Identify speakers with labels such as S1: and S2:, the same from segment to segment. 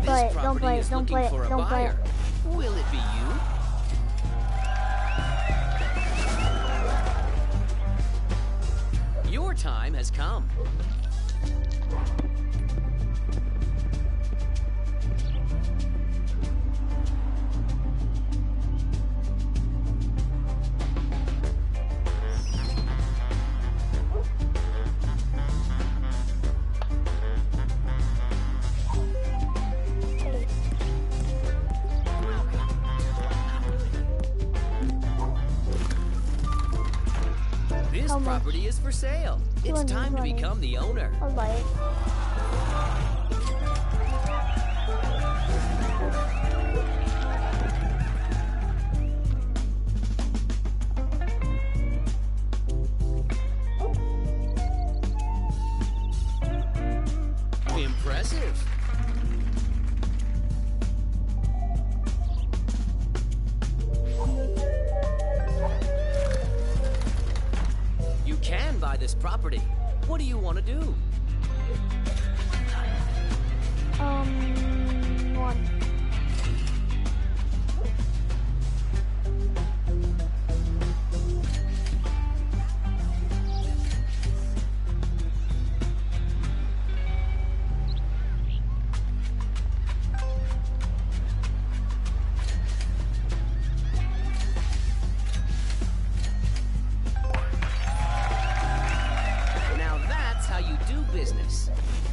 S1: play
S2: This
S1: it. Don't
S2: property
S1: play it.
S2: is
S1: Don't
S2: looking
S1: play it.
S2: for a
S1: Don't play it.
S2: buyer. Will it be you? Your time has come. This
S1: How much?
S2: property is for sale. It's time to
S1: 220.
S2: become the owner.
S1: I'll buy it.
S2: Impressive. You can buy this property. What do you want to do?
S1: One.
S2: Now that's how you do business.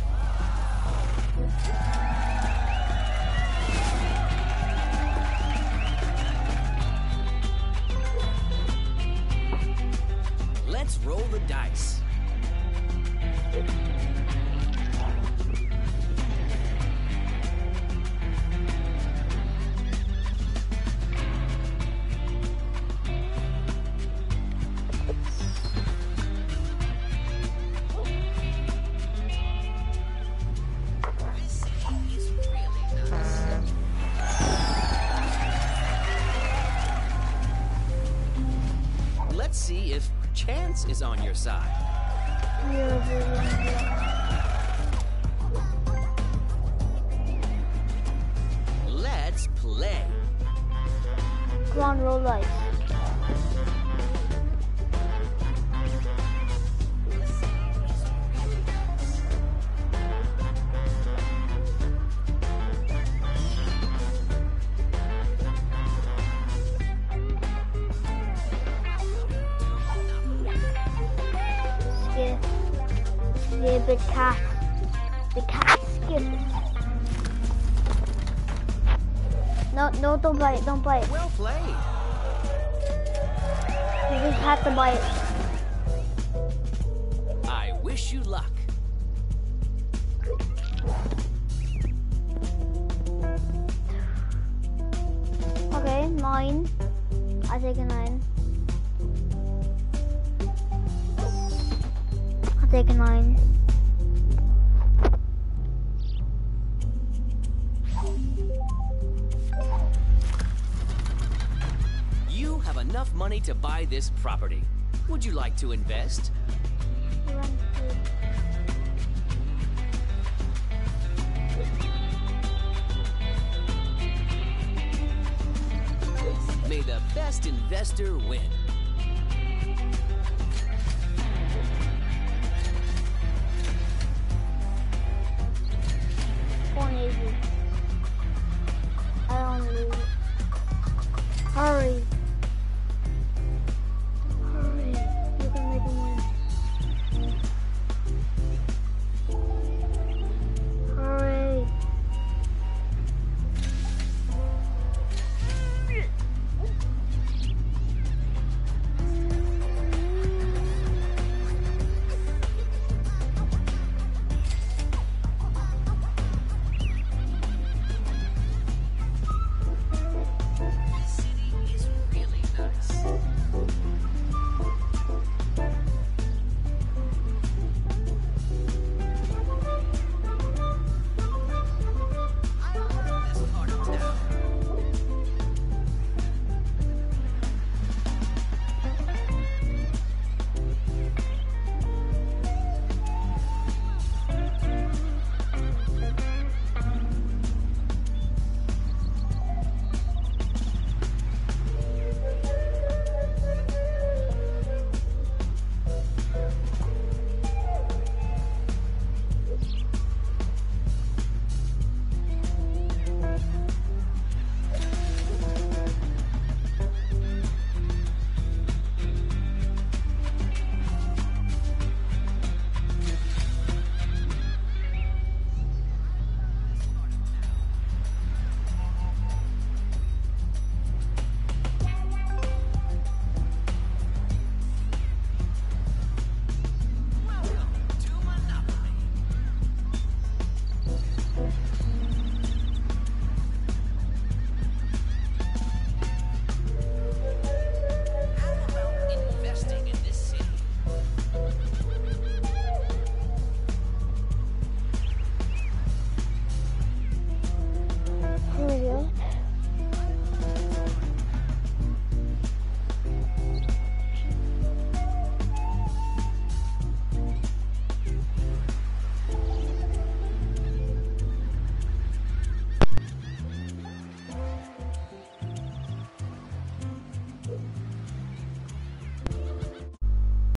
S2: Let's roll the dice. Let's see if chance is on your side. Let's play.
S1: Come on, roll dice. Skip. The cat. The cat skip. No, no, don't play it. Don't play it.
S2: Well played.
S1: You just have to buy it.
S2: I wish you luck.
S1: Okay, 9. I take a 9. I'll take a 9.
S2: You have enough money to buy this property. Would you like to invest? May the best investor win.